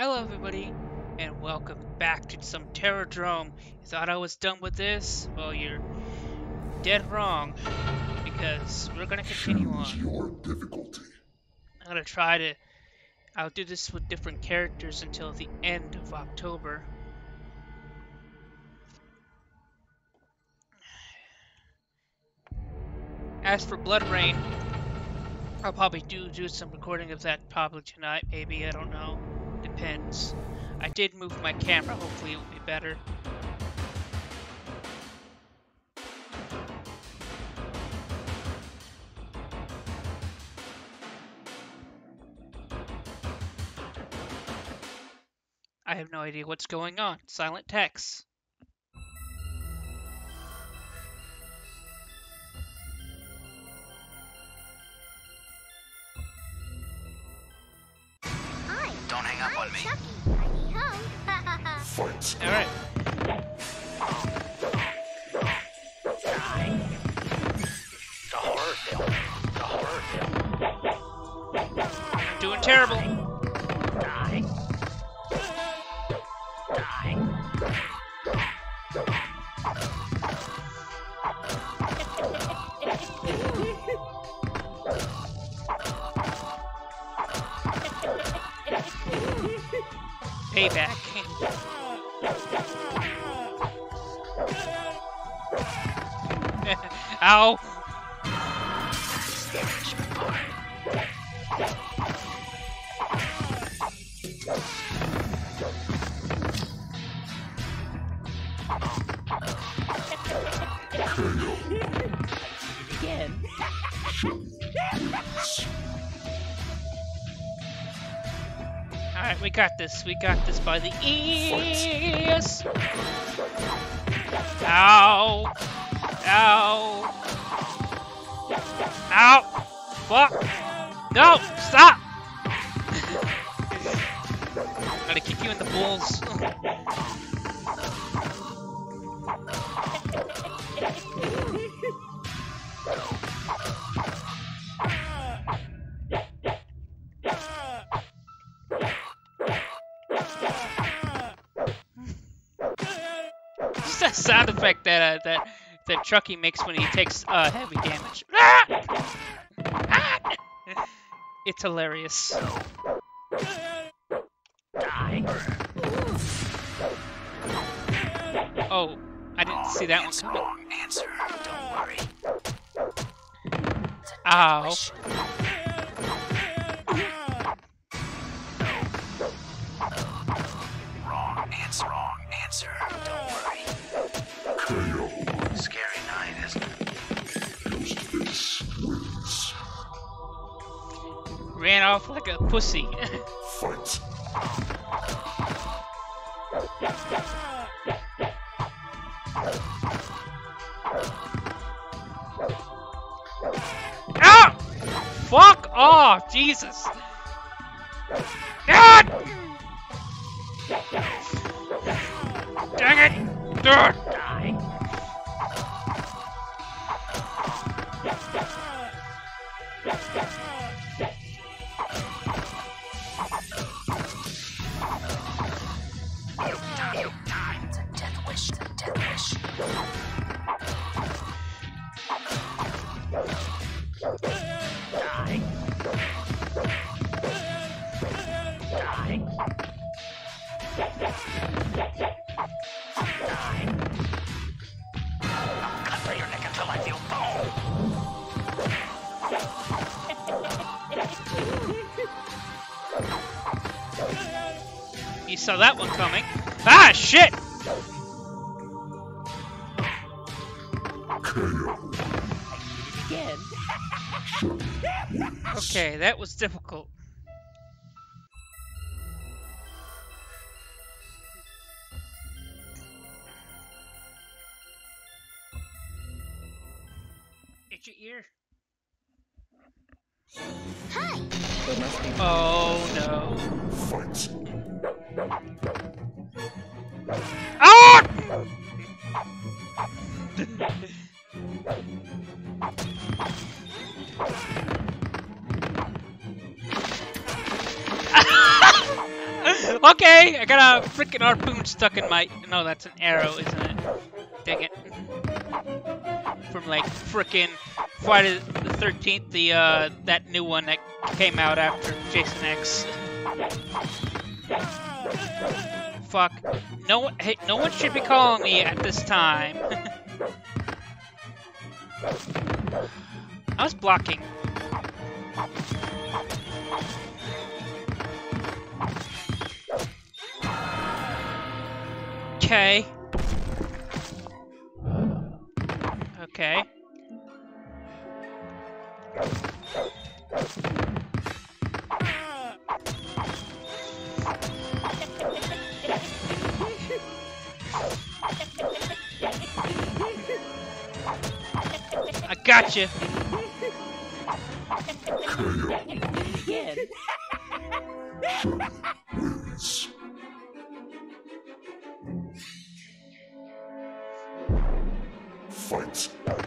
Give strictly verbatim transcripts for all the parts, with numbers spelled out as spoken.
Hello everybody, and welcome back to some terrorDrome. You thought I was done with this? Well, you're dead wrong, because we're gonna continue Choose on. your difficulty. I'm gonna try to... I'll do this with different characters until the end of October. As for Blood Rain, I'll probably do, do some recording of that probably tonight, maybe, I don't know. Depends. I did move my camera, hopefully it will be better. I have no idea what's going on. Silent text. Hi, Don't hang up I'm on me. Chucky. Heidi ho. Fight. All right. The horror film. The horror film. I'm doing terrible. Die. Die. Payback. Ow! K O. Again. Alright, we got this. We got this by the ears! Ow! Ow! Ow! Fuck! No! Stop! Gotta kick you in the balls. Just that sound effect that uh, that that Chucky makes when he takes uh, heavy damage. Ah! Ah! It's hilarious. Die. Oh, I didn't see that one It's coming. wrong answer. Don't worry. Ow. Wish. Wrong answer. Wrong answer. Don't worry. K O. Scary night, isn't it? Ghostface wins. Ran off like a pussy. Fight. Ah! Fuck off, Jesus! God! Dang it! Ugh. Die. You die. You die. It's a death wish. It's a death wish. Die. Die. Die. I'll cut through your neck until I feel bone. You saw that one coming. Ah, shit! K O. Again. Chucky wins. Okay, that was difficult. Itch your ear. Hi. It must be Oh no. Fight. Ah! Okay, I got a freaking harpoon stuck in my. No, that's an arrow, isn't it? Dang it. From like frickin' Friday the thirteenth, the uh, that new one that came out after Jason X. Fuck. No one. Hey, no one should be calling me at this time. I was blocking. Okay. Okay. I gotcha. Again. Wins. Fight.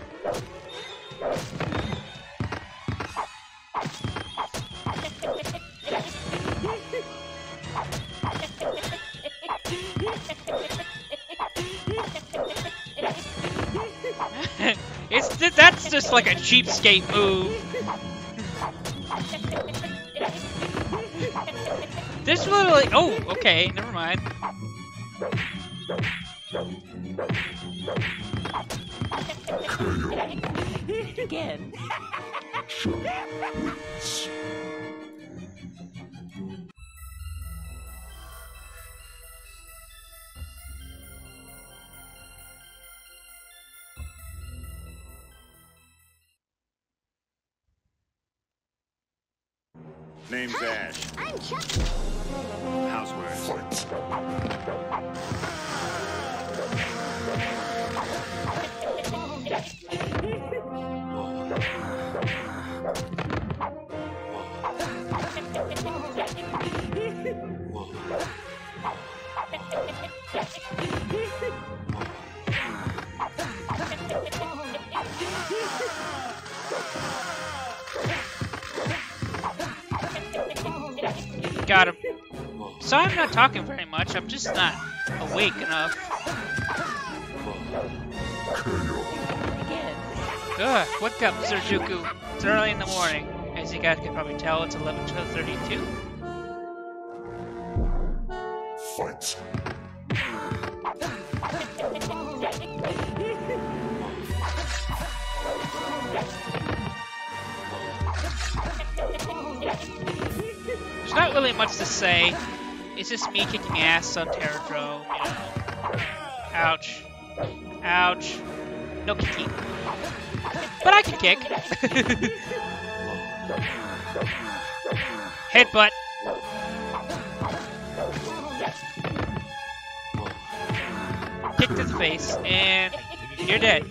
It's that's just like a cheapskate move. This literally. Oh, okay. Never mind. Again. Wins. Name's Ash. I'm Chucky. Housework. Fight. Got him. So I'm not talking very much. I'm just not awake enough. Again. Ugh, wake up, Sir Juku. It's early in the morning. As you guys can probably tell, it's eleven thirty-two. Fight. There's not really much to say. It's just me kicking ass on terrorDrome, you know. Ouch. Ouch. No kicking. But I can kick. Headbutt. Kick to the face, and you're dead.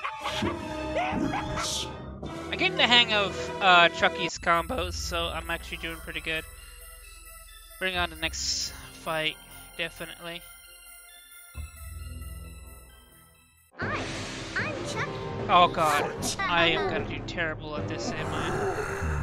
I'm getting the hang of uh, Chucky's combos, so I'm actually doing pretty good. Bring on the next fight, definitely. I'm, I'm Chucky. Oh god, I am gonna do terrible at this, am I?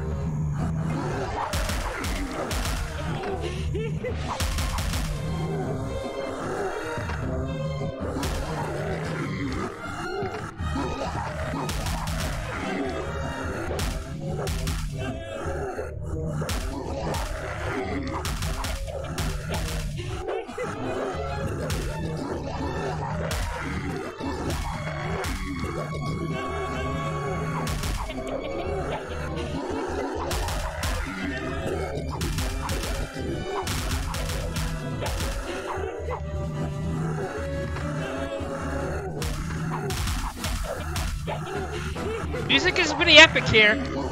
Music is pretty epic here.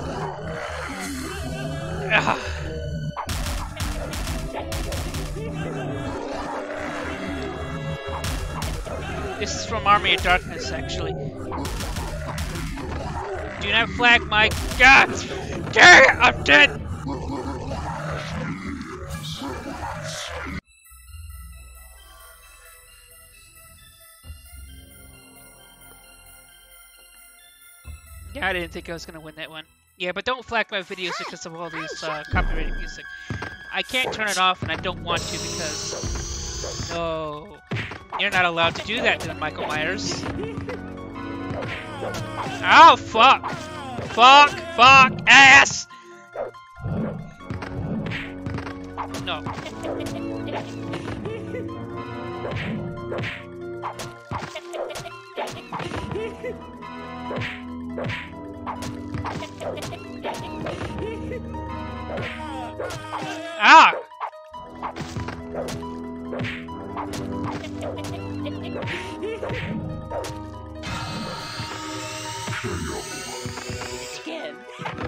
Ugh. This is from Army of Darkness, actually. Do not flag my God! Dang it, I'm dead! Yeah, I didn't think I was gonna win that one. Yeah, but don't flag my videos because of all these uh, copyrighted music. I can't turn it off, and I don't want to because no, you're not allowed to do that to Michael Myers. Oh fuck! Fuck! Fuck! Ass! No. Ah! Again.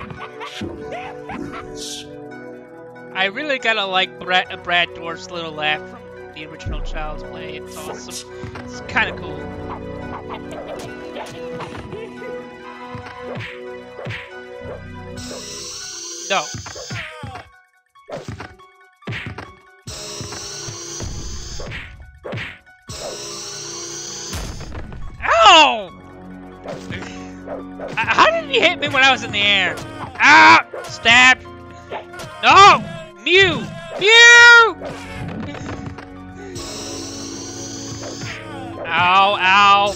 I really gotta like Brad, Brad Dourif's little laugh from the original Child's Play. It's awesome. It's kind of cool. No. Ow! How did he hit me when I was in the air? Ah! Stabbed! No! Mew! Mew! Ow, ow.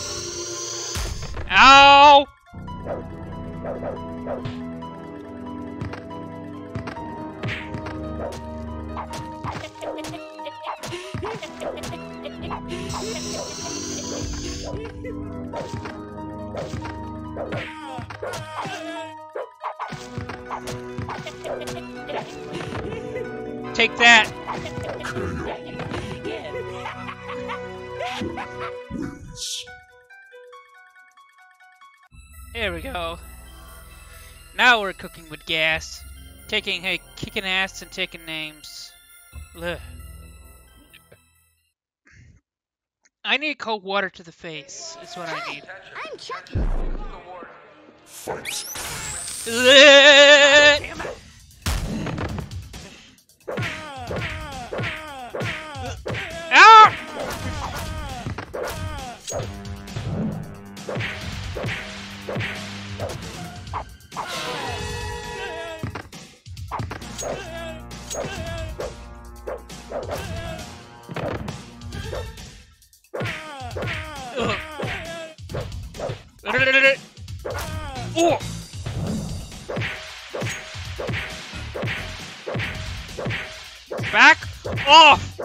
Ow! Take that. There we go. Now we're cooking with gas. Taking, hey, kicking ass and taking names. Ugh. I need cold water to the face, is what I need. I'm Chucky. Fight. Ugh. Ah! Ugh. Oh! Back off!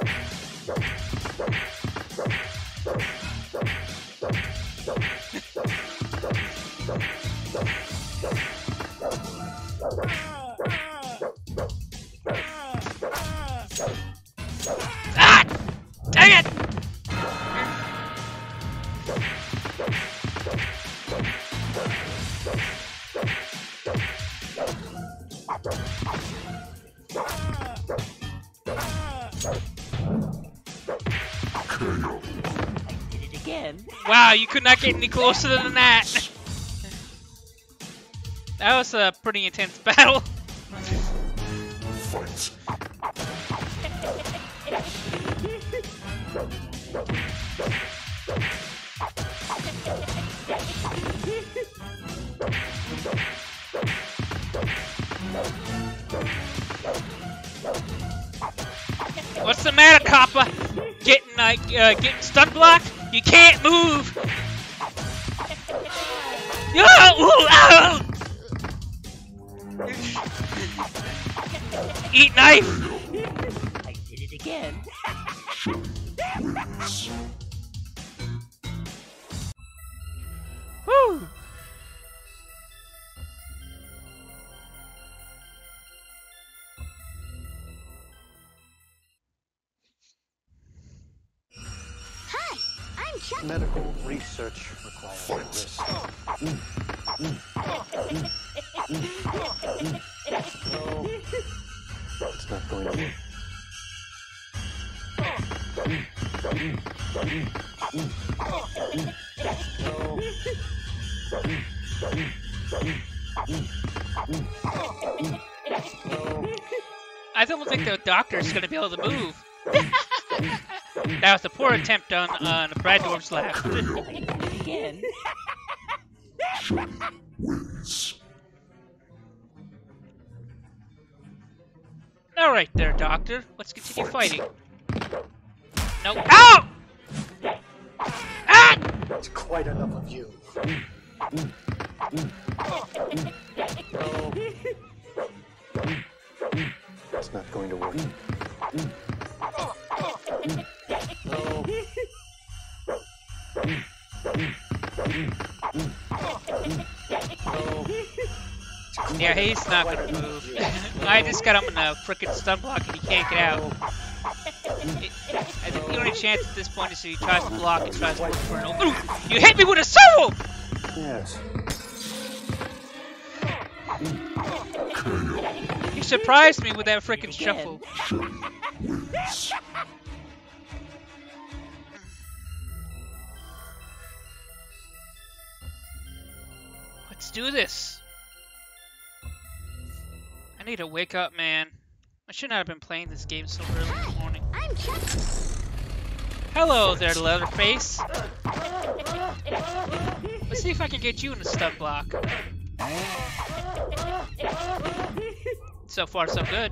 Ah! Dang it! Wow, you could not get any closer than that. That was a pretty intense battle. Fight. What's the matter, copper? Getting like uh, getting stun blocked? You can't move. Oh, eat knife. I did it again. Woo. Hi, I'm Chucky. Medical research requires a risk. No, it's not going to. I don't think the doctor's going to be able to move. That was a poor attempt on on Brad Dourif's laugh. Again. Wins. All right there, Doctor. Let's continue fighting. No. Ow! Ah! That's quite enough of you. It's not going to work. Yeah, he's not gonna move. I just got him in a frickin' stun block and he can't get out. It, I think the only chance at this point is if he tries to block and tries to move for an open. Ooh, you hit me with a shovel! Yes. You surprised me with that frickin' shuffle. Let's do this. I need to wake up, man. I should not have been playing this game so early in the morning. I'm Chucky. Hello there, Leatherface. Let's see if I can get you in the stun block. So far, so good.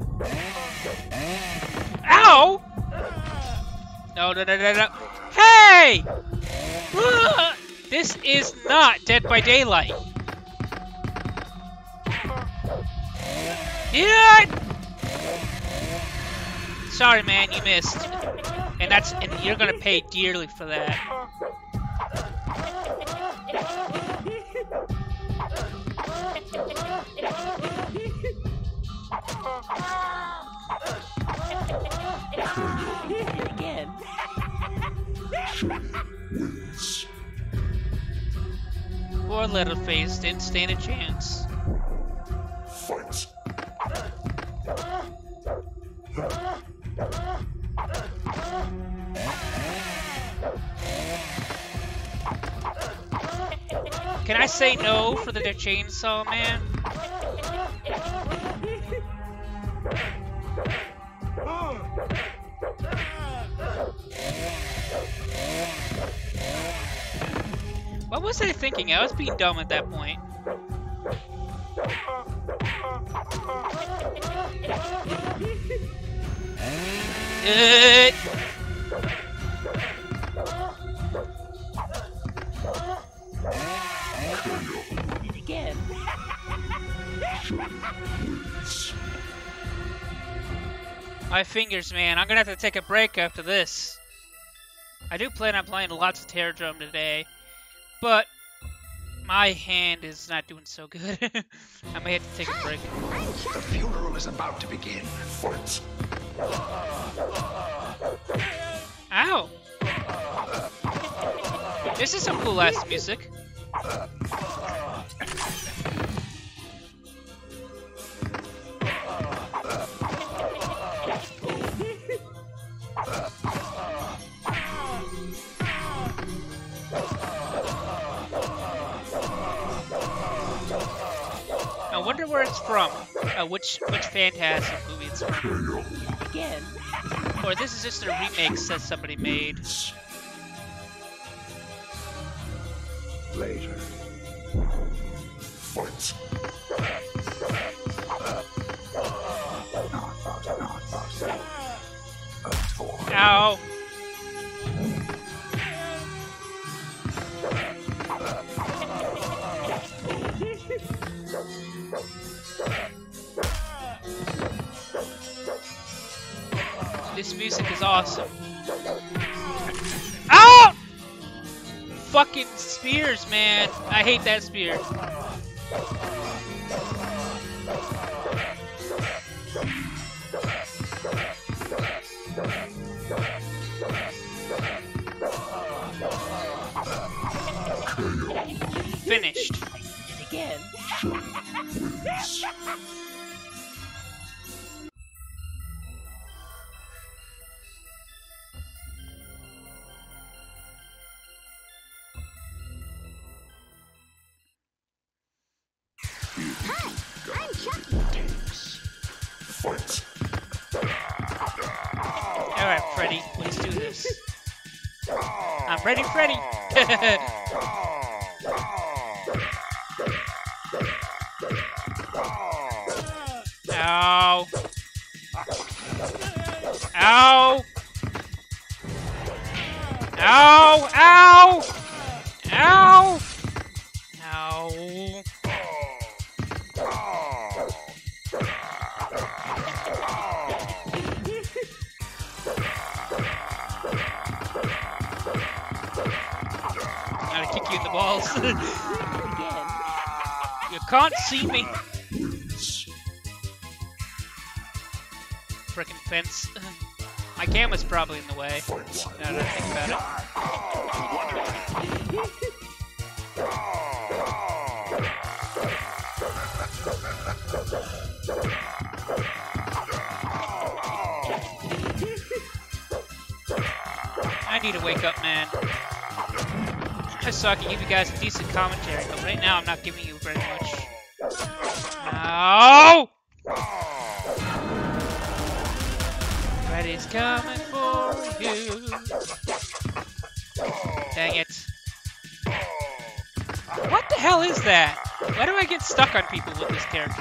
Ow! No, no, no, no, no. Hey! This is not Dead by Daylight. Yeah! Sorry, man, you missed. And that's and you're gonna pay dearly for that. Again. Poor Leatherface didn't stand a chance. Fight. Can I say no for the chainsaw, man? What was I thinking? I was being dumb at that point. Good. Did it again. My fingers, man. I'm gonna have to take a break after this. I do plan on playing lots of terrorDrome today, but my hand is not doing so good. I may have to take a break. The funeral is about to begin. Fight. Ow! This is some cool ass music. I wonder where it's from. Uh, which which Phantasm movie it's from. Again. Or this is just a remix that somebody made. Later. Fight. Ow! This music is awesome. Ow! Fucking spears, man. I hate that spear. Finished. Again. I'm Chucky. Fight. Alright, Freddy, let's do this. I'm ready, Freddy! Ow! Ow! Ow! Ow! Ow! Ow! I'm gonna kick you in the balls. Again. You can't see me. Frickin' fence. My camera's probably in the way. Now that I think about it. I need to wake up, man. Just so I can give you guys a decent commentary, but right now I'm not giving you very much. No! Freddy's coming for you. Dang it. What the hell is that? Why do I get stuck on people with this character?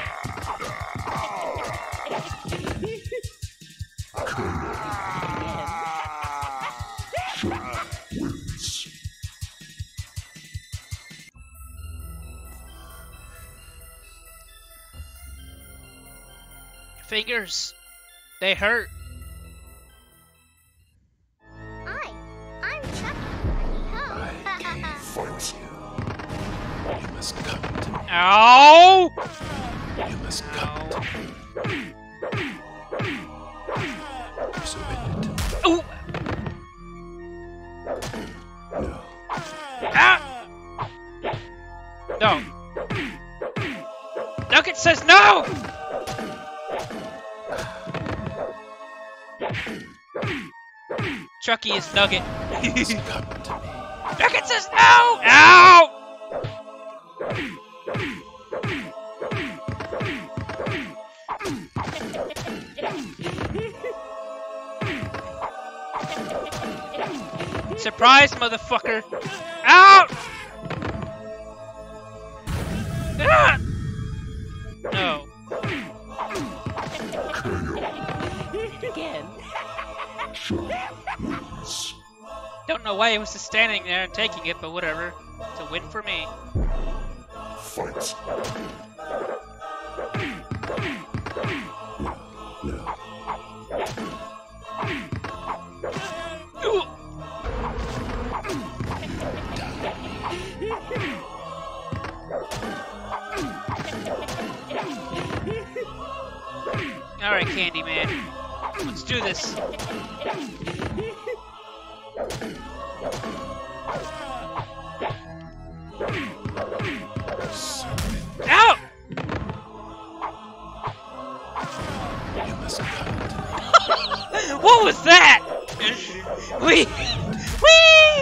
Fingers. They hurt. Hi, I'm Chucky. I came for you. You must come to me. Ow! You must come to me. You surrender to me. Ooh! No. Ah! No. Nugget says no! Chucky is Nugget. You must come to me. Nugget says no! Ow! Surprise, motherfucker! Out! Ah! No. Again. Don't know why he was just standing there and taking it, but whatever. It's a win for me. Fight. No. Ooh. Alright, Candyman. Let's do this. Ow! You must come to me. What was that? Wee! Wee!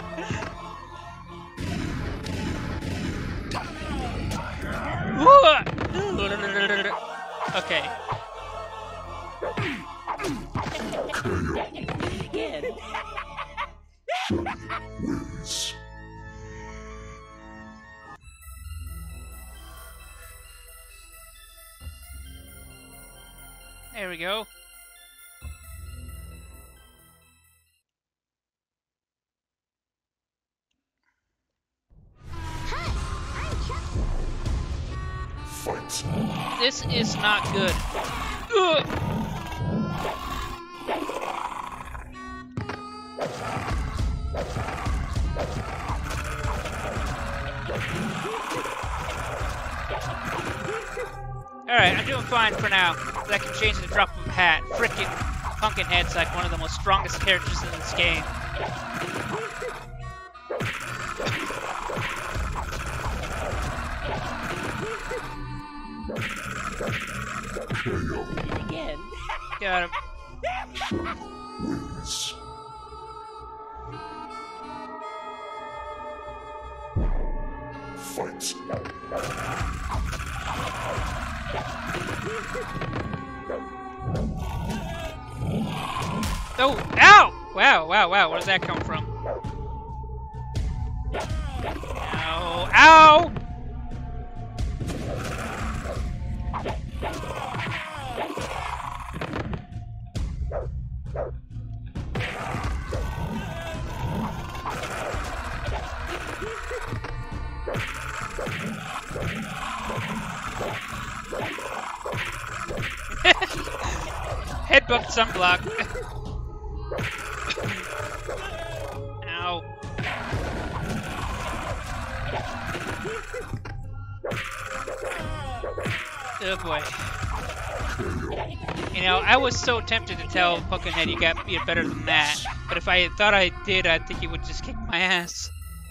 Okay. Again. Wins. There we go. Hi, I'm Chucky. Fight. This is not good. Ugh. Alright, I'm doing fine for now. That can change in the drop of a hat. Frickin' Pumpkinhead's like one of the most strongest characters in this game. Again. Got him. Wins. Fight. Oh, ow! Wow, wow, wow, where did that come from? Ow, ow! Headbutt sunblock. Ow. Oh boy. You know, I was so tempted to tell Pumpkinhead you got you better than that, but if I had thought I did, I think he would just kick my ass.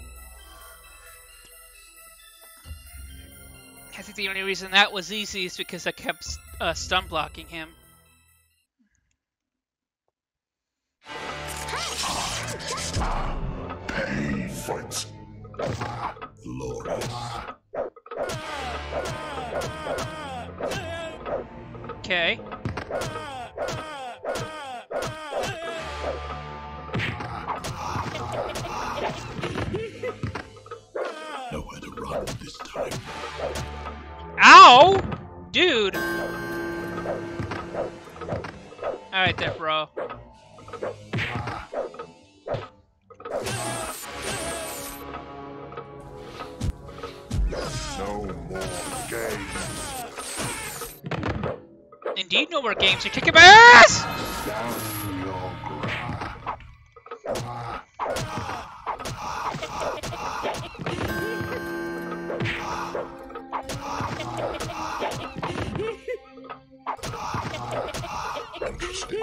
I think the only reason that was easy is because I kept uh, stun blocking him. Pain fights. Glorious. Okay. Nowhere to run this time. Ow! Dude! Alright there, bro. No more games. Indeed, no more games. You're kicking my ass! Down your Interesting.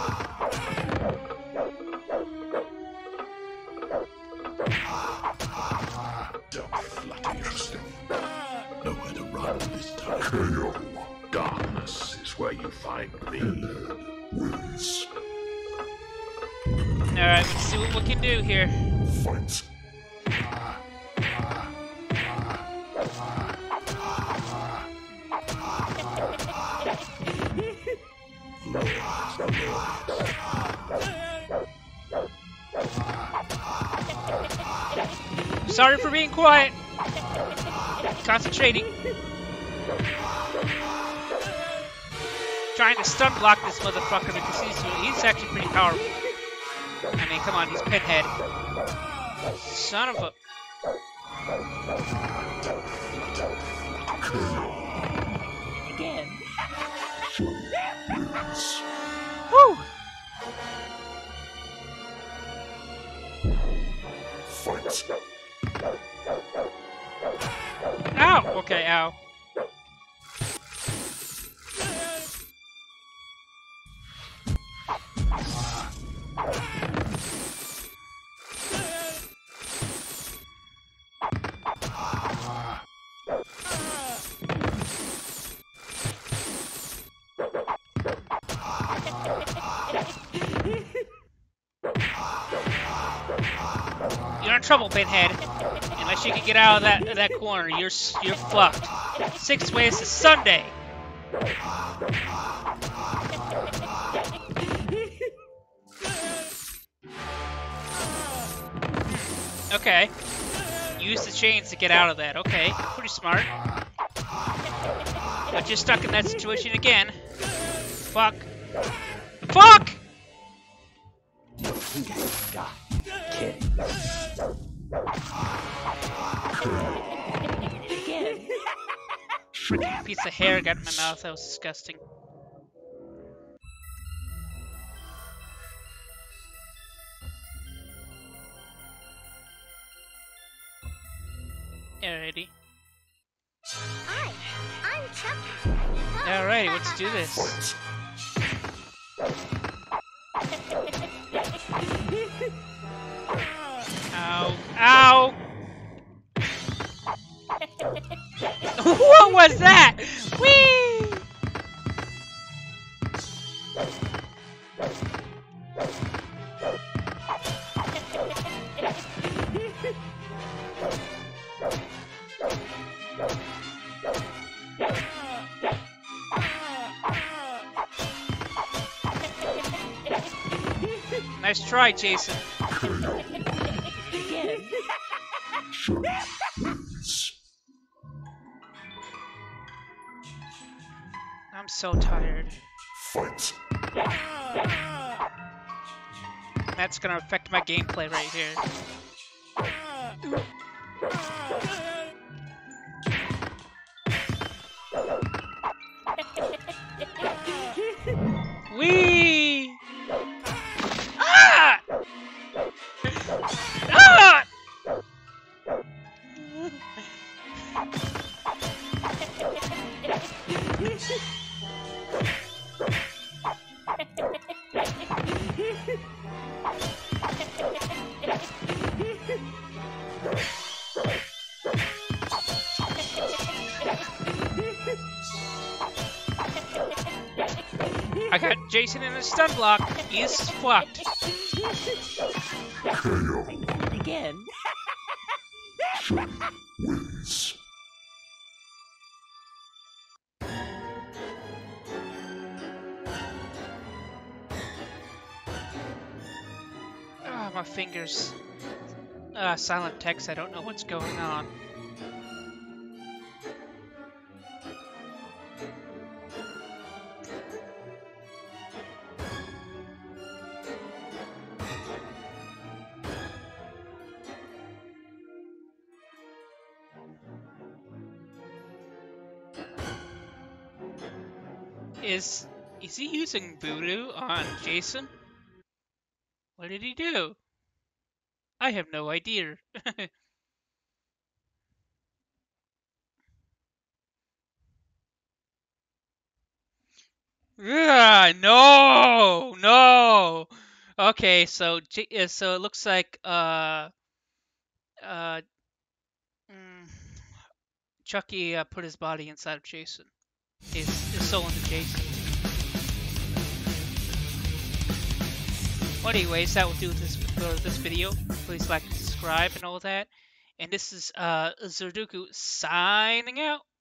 Don't flat interesting. Nowhere to run this time. K O. Darkness is where you find me. Wins. Alright, let's see what we can do here. Fights. Sorry for being quiet. Concentrating. Trying to stun block this motherfucker because he's he's actually pretty powerful. I mean, come on, he's Pinhead. Son of a. Again. Woo! Fights. Ow! Okay, ow. You're in trouble, Pinhead. Unless you can get out of that of that corner, you're you're fucked. Six ways to Sunday. Okay. Use the chains to get out of that. Okay, pretty smart. But you're stuck in that situation again. Fuck. Fuck! You think I forgot? Kidding. Again. Freaking piece of hair got in my mouth. That was disgusting. Alrighty. Hi, I'm Chucky. Alrighty, let's do this. Ow. Ow! What was that? Whee! Nice try, Jason. Again. I'm so tired. Fights. That's gonna affect my gameplay right here. Wee! Ah! Ah! I got Jason in a stun block. He's fucked. K O. Again. Chucky wins. Ah, my fingers. Uh, silent text. I don't know what's going on. Is is he using voodoo on Jason? What did he do? I have no idea. Yeah, no, no. Okay, so J uh, so it looks like uh uh mm, Chucky uh, put his body inside of Jason. His his soul into Jason. Well, anyways, that will do this for this video. Please like and subscribe and all that. And this is uh Zerduku signing out.